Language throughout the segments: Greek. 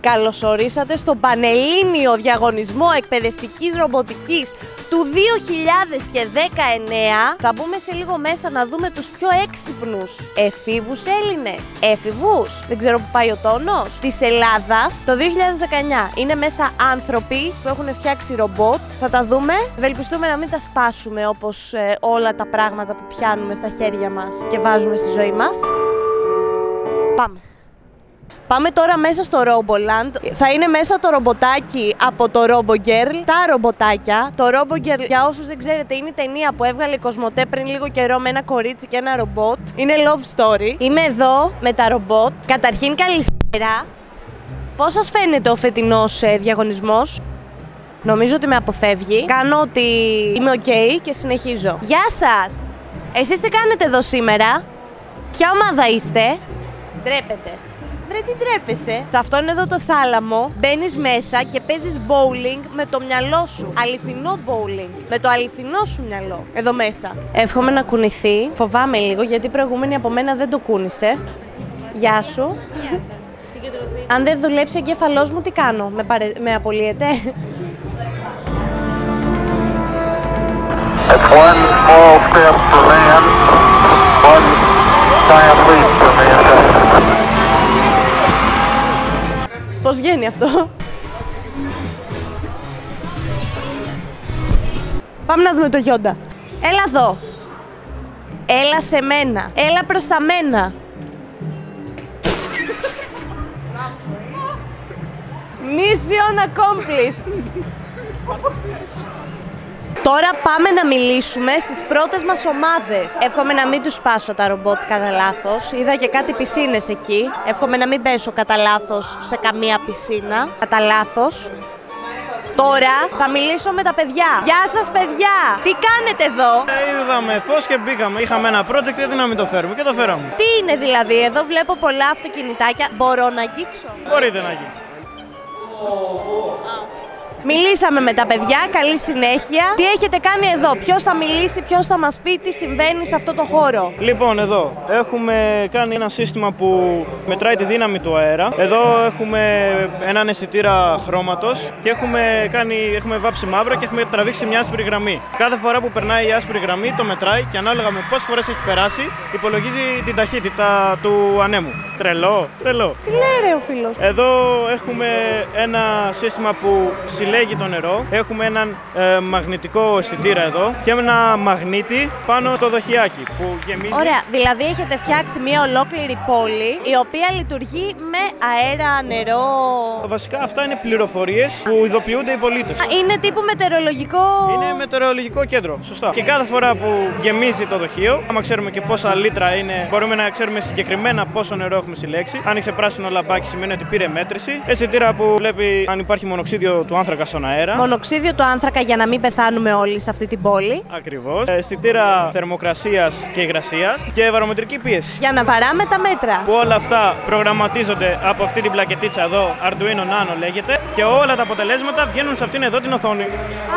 Καλωσορίσατε στον Πανελλήνιο Διαγωνισμό Εκπαιδευτικής Ρομποτικής του 2019. Θα μπούμε σε λίγο μέσα να δούμε τους πιο έξυπνους εφήβους Έλληνες. Έφηβους, δεν ξέρω που πάει ο τόνος, της Ελλάδας το 2019. Είναι μέσα άνθρωποι που έχουν φτιάξει ρομπότ. Θα τα δούμε. Ευελπιστούμε να μην τα σπάσουμε όπως όλα τα πράγματα που πιάνουμε στα χέρια μας και βάζουμε στη ζωή μας. Πάμε. Πάμε τώρα μέσα στο Roboland. Θα είναι μέσα το ρομποτάκι από το RoboGirl. Τα ρομποτάκια. Το RoboGirl, για όσους δεν ξέρετε, είναι η ταινία που έβγαλε η Κοσμοτέ πριν λίγο καιρό με ένα κορίτσι και ένα ρομπότ. Είναι love story. Είμαι εδώ με τα ρομπότ. Καταρχήν, καλησπέρα. Πώς σας φαίνεται ο φετινός διαγωνισμός? Νομίζω ότι με αποφεύγει. Κάνω ότι είμαι ok και συνεχίζω. Γεια σας! Εσείς τι κάνετε εδώ σήμερα? Ποια ομάδα είστε? Ντρέπετε. Ρε, τι ντρέπεσαι? Σε αυτόν εδώ το θάλαμο μπαίνεις μέσα και παίζεις bowling με το μυαλό σου. Αληθινό bowling. Με το αληθινό σου μυαλό. Εδώ μέσα. Εύχομαι να κουνηθεί. Φοβάμαι λίγο γιατί η προηγούμενη από μένα δεν το κούνησε. Γεια σου. Γεια σας. Συγκεντρωθεί. Αν δεν δουλέψει ο εγκέφαλός μου, τι κάνω? Με απολύεται? It's one small step for man, one giant leap for mankind. Πώς βγαίνει αυτό? Πάμε να δούμε το Γιόντα. Έλα εδώ. Έλα σε μένα. Έλα προς τα μένα. Mission accomplished. Τώρα πάμε να μιλήσουμε στις πρώτες μας ομάδες. Εύχομαι να μην τους σπάσω τα ρομπότ κατά λάθος. Είδα και κάτι πισίνες εκεί. Εύχομαι να μην πέσω κατά λάθος σε καμία πισίνα. Κατά λάθος. Τώρα θα μιλήσω με τα παιδιά. Γεια σας, παιδιά! Τι κάνετε εδώ? Είδαμε φως και μπήκαμε. Είχαμε ένα project, γιατί να μην το φέρουμε, και το φέραμε. Τι είναι δηλαδή? Εδώ βλέπω πολλά αυτοκινητάκια. Μπορώ να αγγίξω? Μπορείτε να γίνει. Μιλήσαμε με τα παιδιά, καλή συνέχεια. Τι έχετε κάνει εδώ? Ποιος θα μιλήσει, ποιος θα μας πει τι συμβαίνει σε αυτό το χώρο? Λοιπόν, εδώ έχουμε κάνει ένα σύστημα που μετράει τη δύναμη του αέρα. Εδώ έχουμε έναν αισθητήρα χρώματος και έχουμε βάψει μαύρα και έχουμε τραβήξει μια άσπρη γραμμή. Κάθε φορά που περνάει η άσπρη γραμμή το μετράει και ανάλογα με πόσες φορές έχει περάσει υπολογίζει την ταχύτητα του ανέμου. Τρελό, τρελό. Τι λέει ρε ο φίλος? Εδώ έχουμε ένα σύστημα που συλλέγει το νερό. Έχουμε έναν μαγνητικό αισθητήρα εδώ και ένα μαγνήτη πάνω στο δοχιάκι που γεμίζει. Ωραία, δηλαδή έχετε φτιάξει μια ολόκληρη πόλη η οποία λειτουργεί με αέρα, νερό. Βασικά αυτά είναι πληροφορίες που ειδοποιούνται οι πολίτες. Είναι τύπου μετεωρολογικό. Είναι μετεωρολογικό κέντρο, σωστά. Και κάθε φορά που γεμίζει το δοχείο, άμα ξέρουμε και πόσα λίτρα είναι, μπορούμε να ξέρουμε συγκεκριμένα πόσο νερό έχουμε συλλέξει. Άνοιξε πράσινο λαμπάκι, σημαίνει ότι πήρε μέτρηση. Αισθητήρα που βλέπει αν υπάρχει μονοξίδιο του άνθρακα στον αέρα. Μονοξίδιο του άνθρακα για να μην πεθάνουμε όλοι σε αυτή την πόλη. Ακριβώς. Αισθητήρα θερμοκρασίας και υγρασίας και βαρομετρική πίεση. Για να βαράμε τα μέτρα. Που όλα αυτά προγραμματίζονται από αυτή την πλακετίτσα εδώ, Arduino Nano λέγεται, και όλα τα αποτελέσματα βγαίνουν σε αυτήν εδώ την οθόνη.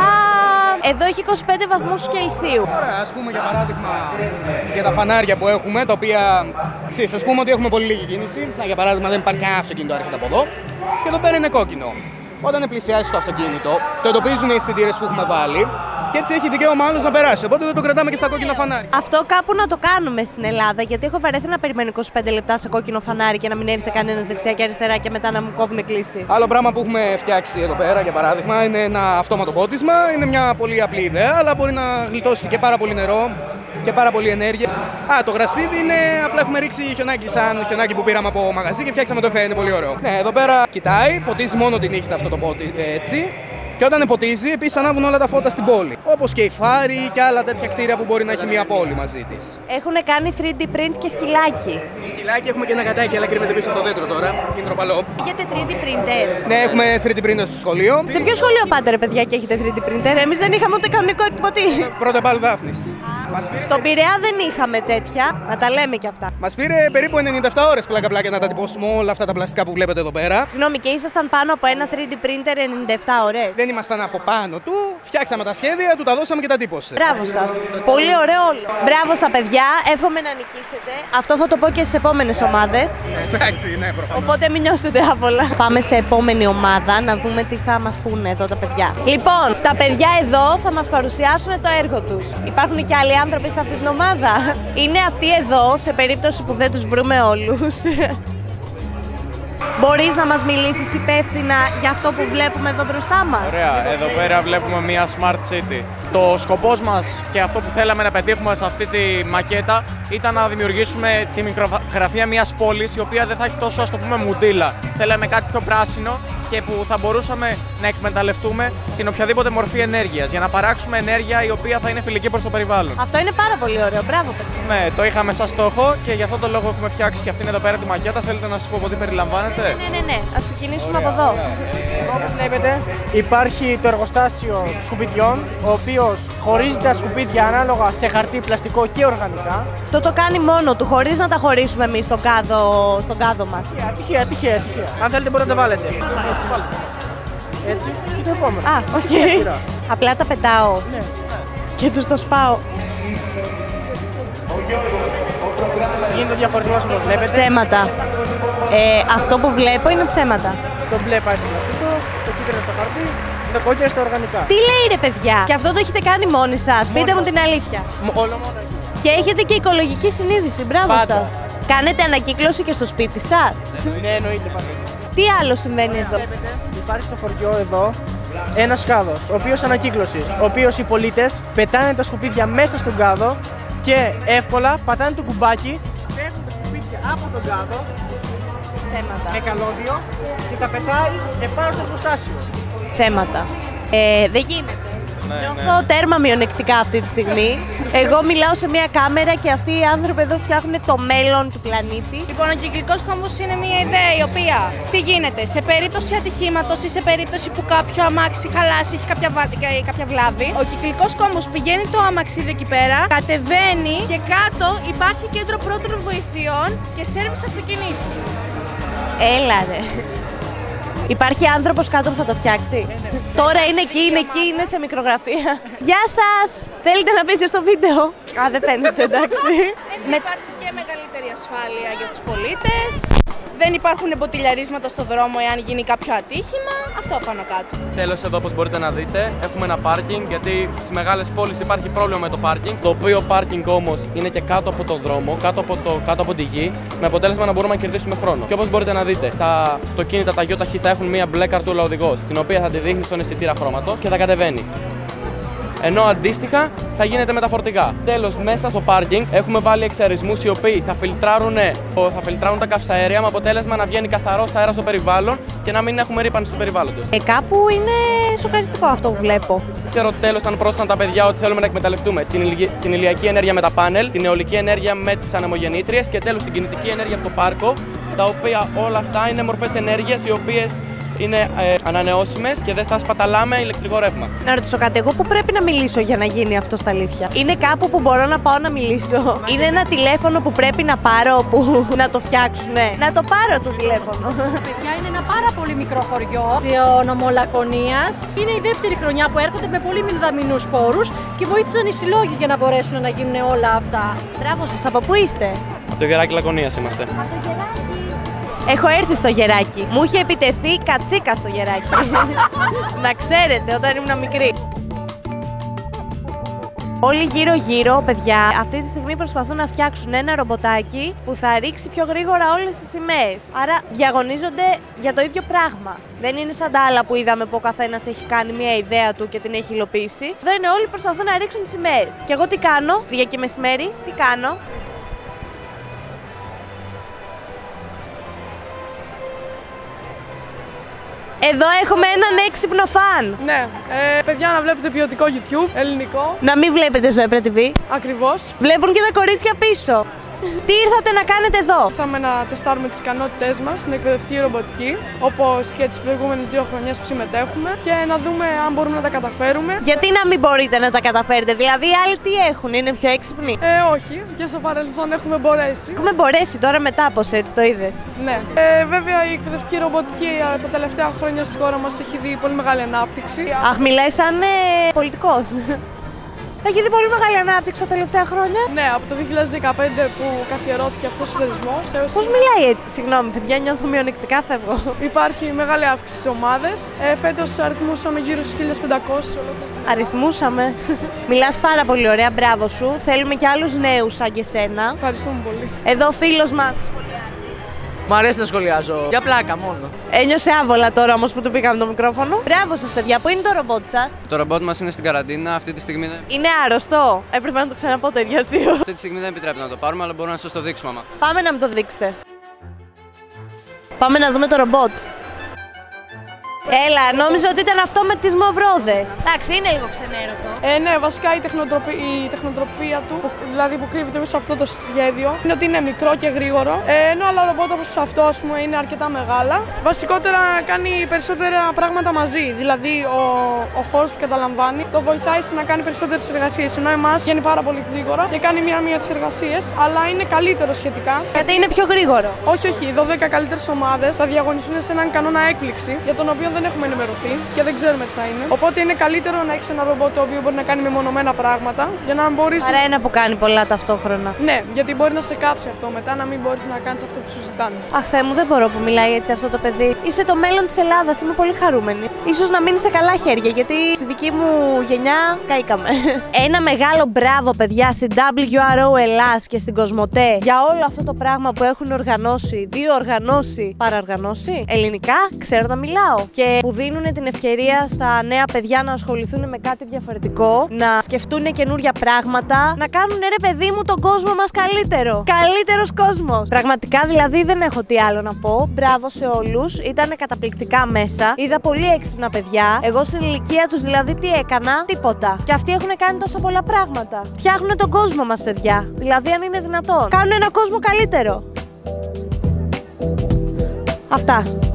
Εδώ έχει 25 βαθμούς Κελσίου. Ωραία, ας πούμε για παράδειγμα για τα φανάρια που έχουμε, τα οποία ξέρεις, ας πούμε ότι έχουμε πολύ λίγη κίνηση. Για παράδειγμα δεν υπάρχει κανένα αυτοκίνητο έρχεται από εδώ και εδώ πέρα είναι κόκκινο. Όταν πλησιάσει το αυτοκίνητο, το εντοπίζουν οι αισθητήρες που έχουμε βάλει και έτσι έχει δικαίωμα άλλος να περάσει. Οπότε δεν το κρατάμε και στα κόκκινα φανάρια. Αυτό κάπου να το κάνουμε στην Ελλάδα, γιατί έχω βαρεθεί να περιμένω 25 λεπτά σε κόκκινο φανάρι και να μην έρθει κανένας δεξιά και αριστερά και μετά να μου κόβουν κλίση. Άλλο πράγμα που έχουμε φτιάξει εδώ πέρα, για παράδειγμα, είναι ένα αυτόματο πότισμα. Είναι μια πολύ απλή ιδέα, αλλά μπορεί να γλιτώσει και πάρα πολύ νερό και πάρα πολύ ενέργεια. Το γρασίδι είναι απλά έχουμε ρίξει χιονάκι, σαν χιονάκι που πήραμε από μαγαζί και φτιάξαμε το εφέ. Είναι πολύ ωραίο. Ναι, εδώ πέρα κοιτάει, ποτίζει μόνο τη νύχτα αυτό το πότι έτσι. Και όταν ποτίζει, επίσης ανάβουν όλα τα φώτα στην πόλη. Όπως και η Φάρη και άλλα τέτοια κτίρια που μπορεί να έχει μια πόλη μαζί της. Έχουν κάνει 3D print και σκυλάκι. Σκυλάκι έχουμε και ένα γατάκι, αλλά κρύβεται πίσω από το δέντρο τώρα. Είναι τροπαλό. Έχετε 3D printer? Ναι, έχουμε 3D printer στο σχολείο. Σε ποιο σχολείο πάτε, ρε παιδιά, και έχετε 3D printer? Εμείς δεν είχαμε ούτε κανονικό εκποτή. Πρώτα πάλι Δάφνης. Στον Πειραιά δεν είχαμε τέτοια. Να τα λέμε κι αυτά. Μας πήρε περίπου 97 ώρες πλάκα-πλάκα να τα τυπώσουμε όλα αυτά τα πλαστικά που βλέπετε εδώ πέρα. Συγγνώμη, και ήσασταν πάνω από ένα 3D printer 97 ώρες? Δεν δεν ήμασταν από πάνω του, φτιάξαμε τα σχέδια, του τα δώσαμε και τα τύπωσε. Μπράβο σας. Πολύ ωραίο όλο. Μπράβο στα παιδιά. Εύχομαι να νικήσετε. Αυτό θα το πω και στις επόμενες ομάδες. Εντάξει, ναι, προφανώς. Οπότε μην νιώσετε άβολα. Πάμε σε επόμενη ομάδα να δούμε τι θα μας πούνε εδώ τα παιδιά. Λοιπόν, τα παιδιά εδώ θα μας παρουσιάσουν το έργο τους. Υπάρχουν και άλλοι άνθρωποι σε αυτή την ομάδα. Είναι αυτοί εδώ, σε περίπτωση που δεν τους βρούμε όλους. Μπορείς να μας μιλήσεις υπεύθυνα για αυτό που βλέπουμε εδώ μπροστά μας? Ωραία, εδώ πέρα βλέπουμε μια Smart City. Το σκοπός μας και αυτό που θέλαμε να πετύχουμε σε αυτή τη μακέτα ήταν να δημιουργήσουμε τη μικρογραφία μιας πόλης η οποία δεν θα έχει τόσο, ας το πούμε, μουντίλα. Θέλαμε κάτι πιο πράσινο και που θα μπορούσαμε να εκμεταλλευτούμε την οποιαδήποτε μορφή ενέργειας για να παράξουμε ενέργεια η οποία θα είναι φιλική προς το περιβάλλον. Αυτό είναι πάρα πολύ ωραίο. Μπράβο, παιδιά. Ναι, το είχαμε σαν στόχο και γι' αυτό το λόγο έχουμε φτιάξει και αυτήν εδώ πέρα τη μακέτα. Θέλετε να σας πω από τι περιλαμβάνεται? Ναι. Ας ξεκινήσουμε από εδώ. Όπως βλέπετε, υπάρχει το εργοστάσιο σκουπιδιών, ο οποίος χωρίζει τα σκουπίδια ανάλογα σε χαρτί, πλαστικό και οργανικά. Το κάνει μόνο του, χωρίς να τα χωρίσουμε εμείς στον κάδο μας. Τυχαία. Αν θέλετε μπορείτε να τα βάλετε. Έτσι και το επόμενο. Α, οκ. Απλά τα πετάω. Ναι. Και τους το σπάω. Γίνεται διαφορετικός όπως βλέπετε. Ψέματα. Αυτό που βλέπω είναι ψέματα. Το μπλε πάει στο πλαστικό, το κίτρινο στο χαρτί, το κόκκινο στα οργανικά. Τι λέει ρε παιδιά? Και αυτό το έχετε κάνει μόνοι σας? Πείτε μου την αλήθεια. Όλο μόνο. Και έχετε και οικολογική συνείδηση. Μπράβο Πάντα. σας. Κάνετε ανακύκλωση και στο σπίτι σας? Ναι, εννοείται πάντα. Τι άλλο συμβαίνει εδώ? Υπάρχει στο χωριό εδώ ένας κάδος, ο οποίος ανακύκλωσης, ο οποίος οι πολίτες πετάνε τα σκουπίδια μέσα στον κάδο και εύκολα πατάνε το κουμπάκι, παίρνουν τα σκουπίδια από τον κάδο Ψέματα. με καλώδιο και τα πετάει επάνω στο εργοστάσιο. Ψέματα. Δεν γίνεται. Νιώθω τέρμα μειονεκτικά αυτή τη στιγμή. Εγώ μιλάω σε μια κάμερα και αυτοί οι άνθρωποι εδώ φτιάχνουν το μέλλον του πλανήτη. Λοιπόν, ο κυκλικός κόμβος είναι μια ιδέα η οποία τι γίνεται σε περίπτωση ατυχήματος ή σε περίπτωση που κάποιο αμάξι χαλάσει, έχει κάποια βλάβη. Ο κυκλικός κόμβος πηγαίνει το αμαξίδι εκεί πέρα, κατεβαίνει και κάτω υπάρχει κέντρο πρώτων βοηθειών και σέρβις αυτοκινήτου. Έλα ρε. Υπάρχει άνθρωπος κάτω που θα το φτιάξει? Τώρα είναι εκεί, είναι σε μικρογραφία. Γεια σας! Θέλετε να μπείτε στο βίντεο? Α, δεν φαίνεται, εντάξει. Υπάρχει και μεγαλύτερη ασφάλεια για τους πολίτες. Δεν υπάρχουν μποτιλιαρίσματα στο δρόμο εάν γίνει κάποιο ατύχημα. Αυτό πάνω κάτω. Τέλος, εδώ όπως μπορείτε να δείτε, έχουμε ένα πάρκινγκ, γιατί στις μεγάλες πόλεις υπάρχει πρόβλημα με το πάρκινγκ. Το οποίο πάρκινγκ όμως είναι και κάτω από το δρόμο, κάτω από τη γη, με αποτέλεσμα να μπορούμε να κερδίσουμε χρόνο. Και όπως μπορείτε να δείτε, τα αυτοκίνητα, τα γιοταχή θα έχουν μία μπλε καρτούλα οδηγός, την οποία θα τη δείχνει στον αισθητήρα χρώματος και θα κατεβαίνει. Ενώ αντίστοιχα θα γίνεται με τα φορτηγά. Τέλος, μέσα στο πάρκινγκ έχουμε βάλει εξαερισμούς οι οποίοι θα φιλτράρουν τα καυσαέρια με αποτέλεσμα να βγαίνει καθαρός αέρας στο περιβάλλον και να μην έχουμε ρύπανση του περιβάλλοντος. Κάπου είναι σοκαριστικό αυτό που βλέπω. Ξέρω τέλος αν πρόσθεσαν τα παιδιά ότι θέλουμε να εκμεταλλευτούμε την ηλιακή ενέργεια με τα πάνελ, την αιωλική ενέργεια με τις ανεμογεννήτριες και τέλος την κινητική ενέργεια από το πάρκο, τα οποία όλα αυτά είναι μορφές ενέργειας οι οποίες είναι ανανεώσιμες και δεν θα σπαταλάμε ηλεκτρικό ρεύμα. Να ρωτήσω κάτι, εγώ που πρέπει να μιλήσω για να γίνει αυτό στα αλήθεια? Είναι κάπου που μπορώ να πάω να μιλήσω? Είναι ένα τηλέφωνο που πρέπει να πάρω που να το φτιάξουνε? Να το πάρω το τηλέφωνο. Παιδιά, είναι ένα πάρα πολύ μικρό χωριό Νομολακωνίας. Είναι η δεύτερη χρονιά που έρχονται με πολύ μηδαμινούς πόρους και βοήθησαν οι συλλόγοι για να μπορέσουν να γίνουν όλα αυτά. Μπράβο σας, από πού είστε? Από το Γεράκι Λακωνίας είμαστε. Από το Γεράκι. Έχω έρθει στο Γεράκι. Μου είχε επιτεθεί κατσίκα στο Γεράκι. Να ξέρετε, όταν ήμουν μικρή. Όλοι γύρω-γύρω, παιδιά, αυτή τη στιγμή προσπαθούν να φτιάξουν ένα ρομποτάκι που θα ρίξει πιο γρήγορα όλες τις σημαίες. Άρα διαγωνίζονται για το ίδιο πράγμα. Δεν είναι σαν τα άλλα που είδαμε που ο καθένας έχει κάνει μια ιδέα του και την έχει υλοποιήσει. Εδώ είναι όλοι προσπαθούν να ρίξουν τις σημαίες. Και εγώ τι κάνω, Κυριακή μεσημέρι, τι κάνω? Εδώ έχουμε έναν έξυπνο φαν. Ναι, παιδιά, να βλέπετε ποιοτικό YouTube, ελληνικό. Να μην βλέπετε Ζωέ TV. Ακριβώς. Βλέπουν και τα κορίτσια πίσω. Τι ήρθατε να κάνετε εδώ? Ήρθαμε να τεστάρουμε τις ικανότητές μας στην εκπαιδευτική ρομποτική, όπως και τις προηγούμενες 2 χρονιές που συμμετέχουμε, και να δούμε αν μπορούμε να τα καταφέρουμε. Γιατί να μην μπορείτε να τα καταφέρετε, δηλαδή οι άλλοι τι έχουν, είναι πιο έξυπνοι? Όχι, και στο παρελθόν έχουμε μπορέσει. Έχουμε μπορέσει, τώρα μετά πώς έτσι το είδες? Ναι. Βέβαια η εκπαιδευτική ρομποτική τα τελευταία χρόνια στη χώρα μας έχει δει πολύ μεγάλη ανάπτυξη. Αχ, μιλάει σαν πολιτικός. Έχει δει πολύ μεγάλη ανάπτυξη τα τελευταία χρόνια. Ναι, από το 2015 που καθιερώθηκε αυτός ο θεσμός. Πώς μιλάει έτσι, συγγνώμη, παιδιά, νιώθω μειονεκτικά, φεύγω. Υπάρχει μεγάλη αύξηση στις ομάδες. Φέτος αριθμούσαμε γύρω στους 1500. Αριθμούσαμε. Μιλάς πάρα πολύ ωραία, μπράβο σου. Θέλουμε και άλλους νέους σαν και σένα. Ευχαριστούμε πολύ. Εδώ ο φίλος μας. Μου αρέσει να σχολιάζω. Για πλάκα μόνο. Ένιωσε άβολα τώρα όμως που του πήγαμε το μικρόφωνο. Μπράβο σας, παιδιά. Πού είναι το ρομπότ σας? Το ρομπότ μας είναι στην καραντίνα. Αυτή τη στιγμή είναι άρρωστο. Έπρεπε να το ξαναπώ το ίδιο αστείο. Αυτή τη στιγμή δεν επιτρέπεται να το πάρουμε, αλλά μπορούμε να σας το δείξουμε άμα. Πάμε να μου το δείξετε. Πάμε να δούμε το ρομπότ. Έλα, νόμιζα ότι ήταν αυτό με τις μαυρόδες. Εντάξει, είναι λίγο ξενέρωτο. Ναι, βασικά η τεχνοτροπία του, δηλαδή που κρύβεται μέσα σε αυτό το σχέδιο, είναι ότι είναι μικρό και γρήγορο. Ενώ άλλα ρομπότ όπως αυτό, ας πούμε, είναι αρκετά μεγάλα. Βασικότερα κάνει περισσότερα πράγματα μαζί. Δηλαδή ο χώρος που καταλαμβάνει το βοηθάει να κάνει περισσότερες εργασίες. Ενώ εμάς βγαίνει πάρα πολύ γρήγορα και κάνει μία τις εργασίες, αλλά είναι καλύτερο σχετικά. Γιατί είναι πιο γρήγορο. Όχι, οι 12 καλύτερες ομάδες θα διαγωνιστούν σε έναν κανόνα έκπληξη, για τον οποίο δεν έχουμε ενημερωθεί και δεν ξέρουμε τι θα είναι. Οπότε είναι καλύτερο να έχεις ένα ρομπότ το οποίο μπορεί να κάνει μεμονωμένα πράγματα για να μπορείς. Άρα ένα που κάνει πολλά ταυτόχρονα. Ναι, γιατί μπορεί να σε κάψει αυτό μετά, να μην μπορείς να κάνεις αυτό που σου ζητάνε. Αχ, Θεέ μου, δεν μπορώ που μιλάει έτσι αυτό το παιδί. Είσαι το μέλλον της Ελλάδας, είμαι πολύ χαρούμενη. Ίσως να μείνει σε καλά χέρια, γιατί στη δική μου γενιά καήκαμε. Ένα μεγάλο μπράβο, παιδιά, στην WRO Ελλάς και στην Κοσμοτέ για όλο αυτό το πράγμα που έχουν οργανώσει, παραοργανώσει ελληνικά, ξέρω να μιλάω. Και που δίνουν την ευκαιρία στα νέα παιδιά να ασχοληθούν με κάτι διαφορετικό, να σκεφτούν καινούρια πράγματα, να κάνουν ρε παιδί μου τον κόσμο μας καλύτερο. Καλύτερος κόσμος. Πραγματικά δηλαδή δεν έχω τι άλλο να πω. Μπράβο σε όλους. Ήταν καταπληκτικά μέσα. Είδα πολύ έξυπνα παιδιά. Εγώ στην ηλικία τους δηλαδή τι έκανα? Τίποτα. Και αυτοί έχουν κάνει τόσα πολλά πράγματα. Φτιάχνουν τον κόσμο μας, παιδιά. Δηλαδή αν είναι δυνατόν. Κάνουν ένα κόσμο καλύτερο. Αυτά.